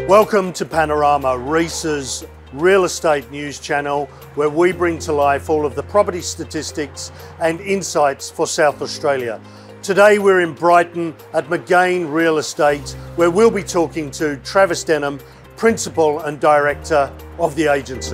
Welcome to Panorama, REISA's real estate news channel, where we bring to life all of the property statistics and insights for South Australia. Today we're in Brighton at Magain Real Estate, where we'll be talking to Travis Denham, Principal and Director of the agency.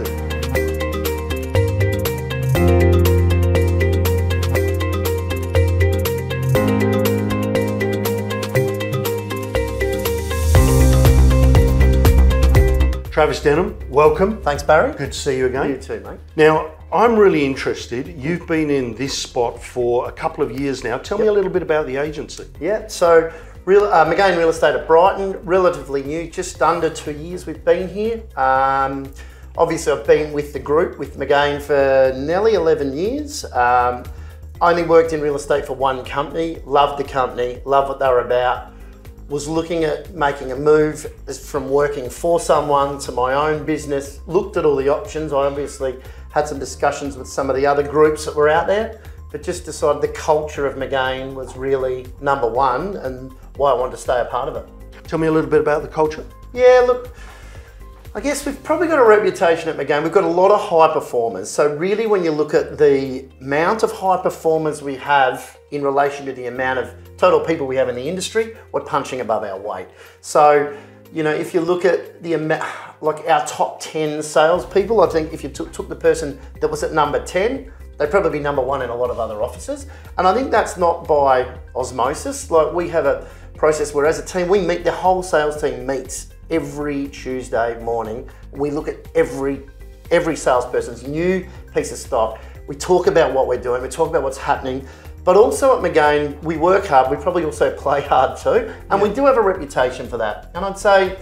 Travis Denham, welcome. Thanks, Barry. Good to see you again. You too, mate. Now, I'm really interested. You've been in this spot for a couple of years now. Tell me a little bit about the agency. Yeah, so Magain Real Estate at Brighton, relatively new, just under 2 years we've been here. Obviously, I've been with the group, with Magain, for nearly 11 years. Only worked in real estate for one company, loved the company, loved what they were about. Was looking at making a move from working for someone to my own business, looked at all the options. I obviously had some discussions with some of the other groups that were out there, but just decided the culture of Magain was really number one and why I wanted to stay a part of it. Tell me a little bit about the culture. Yeah, look, I guess we've probably got a reputation at Magain. We've got a lot of high performers. So really when you look at the amount of high performers we have in relation to the amount of total people we have in the industry, we're punching above our weight. So, you know, if you look at the amount, like our top 10 salespeople, I think if you took the person that was at number 10, they'd probably be number one in a lot of other offices. And I think that's not by osmosis. Like, we have a process where as a team, we meet, the whole sales team meets every Tuesday morning. We look at every salesperson's new piece of stock. We talk about what we're doing, we talk about what's happening. But also at Magain, we work hard, we probably also play hard too, and we do have a reputation for that. And I'd say,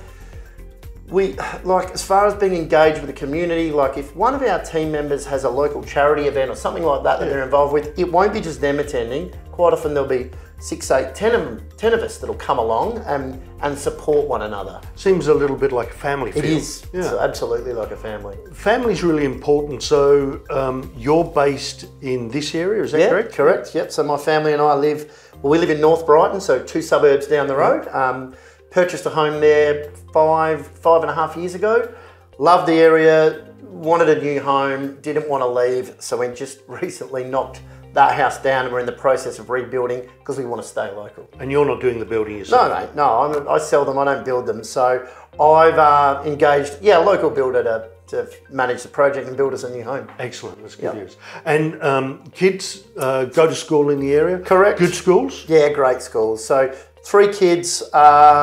as far as being engaged with the community, like if one of our team members has a local charity event or something like that that they're involved with, it won't be just them attending. Quite often there'll be 6, 8, 10 of us that'll come along and support one another. Seems a little bit like a family feel. It is, it's absolutely like a family. Family's really important. So you're based in this area, is that correct? Correct, yep. So my family and I we live in North Brighton, so 2 suburbs down the road. Purchased a home there five and a half years ago. Loved the area, wanted a new home, didn't want to leave. So we just recently knocked that house down and we're in the process of rebuilding because we want to stay local. And you're not doing the building yourself? No, mate, no, I sell them, I don't build them. So I've engaged, a local builder to manage the project and build us a new home. Excellent, that's good news. And kids go to school in the area? Correct. Good schools? Yeah, great schools. So 3 kids, 2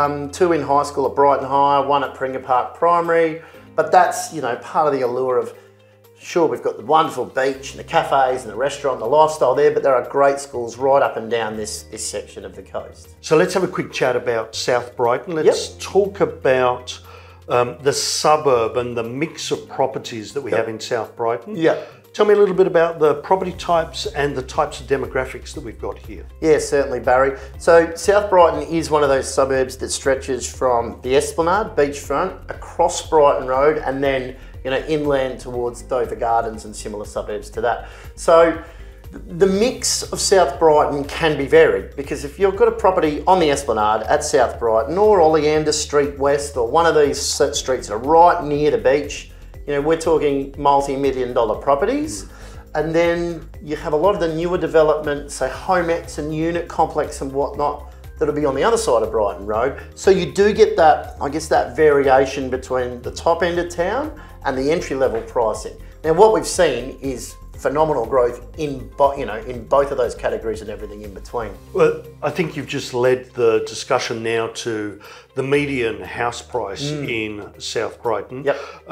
in high school at Brighton High, 1 at Pringa Park Primary. But that's, part of the allure of, sure, we've got the wonderful beach and the cafes and the restaurant and the lifestyle there, but there are great schools right up and down this section of the coast. So let's have a quick chat about South Brighton. Let's talk about the suburb and the mix of properties that we have in South Brighton. Tell me a little bit about the property types and the types of demographics that we've got here. Yeah, certainly, Barry. So South Brighton is one of those suburbs that stretches from the Esplanade, beachfront, across Brighton Road, and then inland towards Dover Gardens and similar suburbs to that. So the mix of South Brighton can be varied, because if you've got a property on the Esplanade at South Brighton or Oleander Street West or one of these streets that are right near the beach, we're talking multi-million-dollar properties. And then you have a lot of the newer development, say homettes and unit complex and whatnot, that'll be on the other side of Brighton Road. So you do get that, I guess, that variation between the top end of town and the entry-level pricing. Now, what we've seen is phenomenal growth in both of those categories and everything in between. Well, I think you've just led the discussion now to the median house price in South Brighton.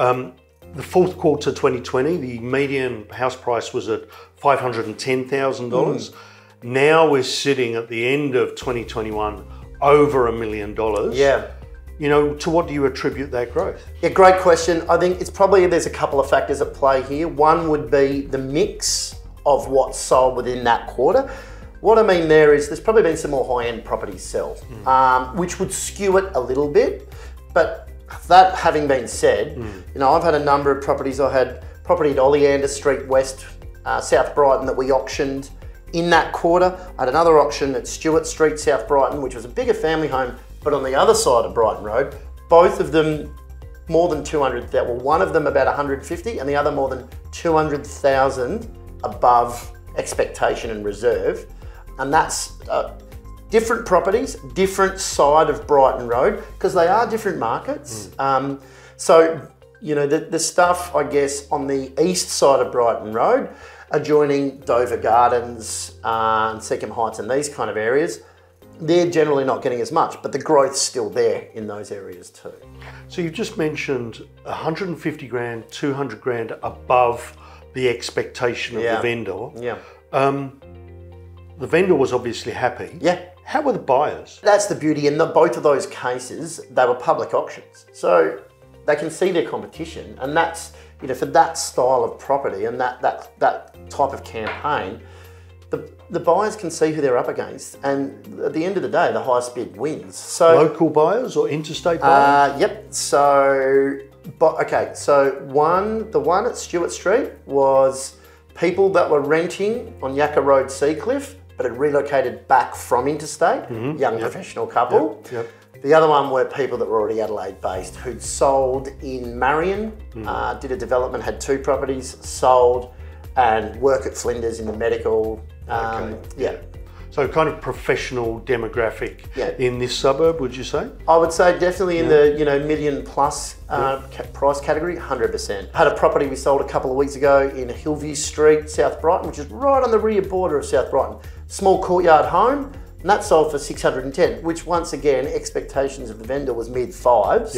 The fourth quarter 2020, the median house price was at $510,000. Now we're sitting at the end of 2021 over $1 million. To what do you attribute that growth? Yeah, great question. I think it's probably, there's a couple of factors at play here. One would be the mix of what's sold within that quarter. What I mean there is there's probably been some more high-end properties sell, which would skew it a little bit. But that having been said, I've had a number of properties. I had property at Oleander Street West, South Brighton, that we auctioned in that quarter. I had another auction at Stewart Street, South Brighton, which was a bigger family home, but on the other side of Brighton Road, both of them more than 200,000. Well, one of them about 150 and the other more than 200,000 above expectation and reserve. And that's different properties, different side of Brighton Road, because they are different markets. So, you know, the stuff, I guess, on the east side of Brighton Road, adjoining Dover Gardens and Seacombe Heights and these kind of areas, they're generally not getting as much, but the growth's still there in those areas too. So you've just mentioned 150 grand, 200 grand above the expectation of the vendor. Yeah. The vendor was obviously happy. Yeah. How were the buyers? That's the beauty. In both of those cases, they were public auctions. So they can see their competition, and that's, you know, for that style of property and that type of campaign, the buyers can see who they're up against, and at the end of the day, the highest bid wins. So local buyers or interstate buyers? Yep. So, the one at Stewart Street was people that were renting on Yakka Road, Seacliff, but had relocated back from interstate, young professional couple. Yep. The other one were people that were already Adelaide based, who'd sold in Marion, did a development, had 2 properties, sold, and work at Flinders in the medical. So kind of professional demographic in this suburb, would you say? I would say definitely in the million plus price category, 100%. Had a property we sold a couple of weeks ago in Hillview Street, South Brighton, which is right on the rear border of South Brighton. Small courtyard home, and that sold for 610, which once again, expectations of the vendor was mid fives.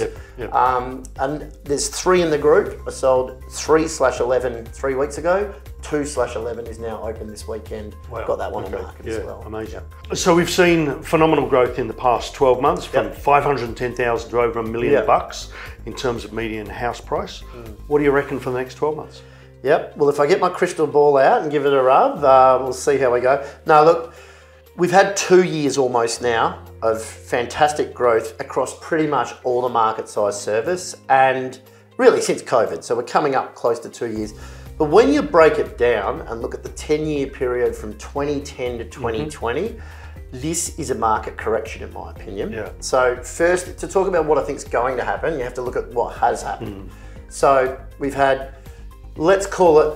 And there's 3 in the group. I sold 3/11 3 weeks ago. 2/11 is now open this weekend. Wow. Got that one on the market as well. Amazing. So we've seen phenomenal growth in the past 12 months, from 510,000 to over $1 million bucks in terms of median house price. What do you reckon for the next 12 months? Yep. Well, if I get my crystal ball out and give it a rub, we'll see how we go. Now, look, we've had 2 years almost now of fantastic growth across pretty much all the market size service, and really since COVID. So we're coming up close to 2 years. But when you break it down and look at the 10-year period from 2010 to 2020, this is a market correction in my opinion. So first, to talk about what I think is going to happen, you have to look at what has happened. So we've had, let's call it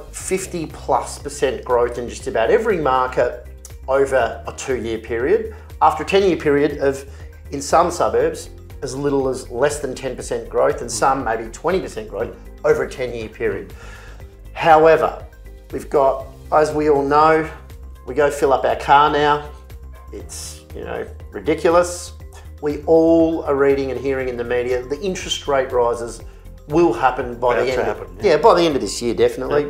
50+% growth in just about every market over a 2-year period, after a 10-year period of, in some suburbs, as little as less than 10% growth, and some maybe 20% growth over a 10-year period. However, we've got, as we all know, we go fill up our car now. It's, ridiculous. We all are reading and hearing in the media, the interest rate rises will happen by the end. By the end of this year, definitely.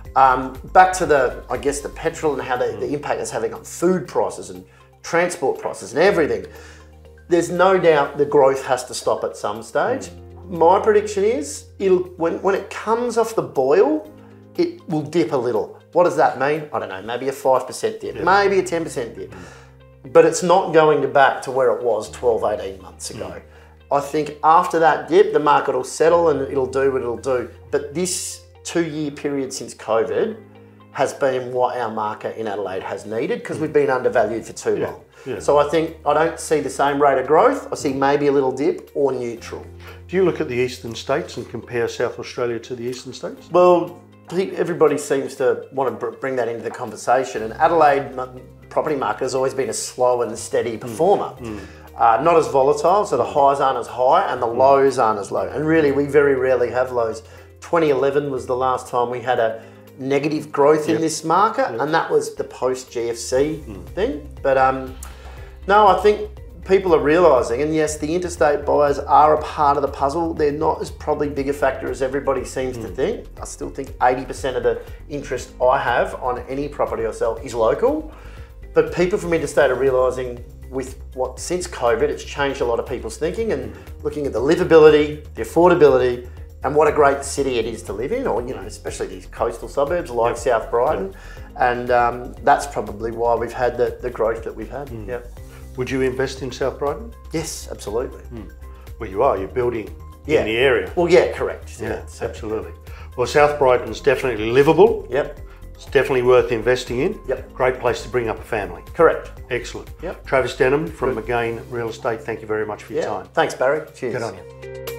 Back to the petrol and how the impact it's having on food prices and transport prices and everything. There's no doubt the growth has to stop at some stage. My prediction is when it comes off the boil, it will dip a little. What does that mean? I don't know, maybe a 5% dip, maybe a 10% dip. But it's not going back to where it was 12, 18 months ago. I think after that dip, the market will settle and it'll do what it'll do. But this 2-year period since COVID has been what our market in Adelaide has needed, because we've been undervalued for too long. So I don't see the same rate of growth. I see maybe a little dip or neutral. Do you look at the eastern states and compare South Australia to the eastern states? Well, everybody seems to want to bring that into the conversation, and Adelaide property market has always been a slow and steady performer. Not as volatile, so the highs aren't as high and the lows aren't as low. And really, we very rarely have lows. 2011 was the last time we had a negative growth in this market, and that was the post-GFC thing. But no, I think people are realising, and yes, the interstate buyers are a part of the puzzle. They're not as probably big a factor as everybody seems to think. I still think 80% of the interest I have on any property I sell is local. But people from interstate are realising since COVID, it's changed a lot of people's thinking, and looking at the livability, the affordability, and what a great city it is to live in, or especially these coastal suburbs like South Brighton. And that's probably why we've had the growth that we've had. Would you invest in South Brighton? Yes, absolutely. Well, you're building in the area. Well, correct. Absolutely. Well, South Brighton's definitely livable. It's definitely worth investing in. Yep. Great place to bring up a family. Correct. Excellent. Yep. Travis Denham from Magain Real Estate, thank you very much for your time. Thanks, Barry. Cheers. Good on you.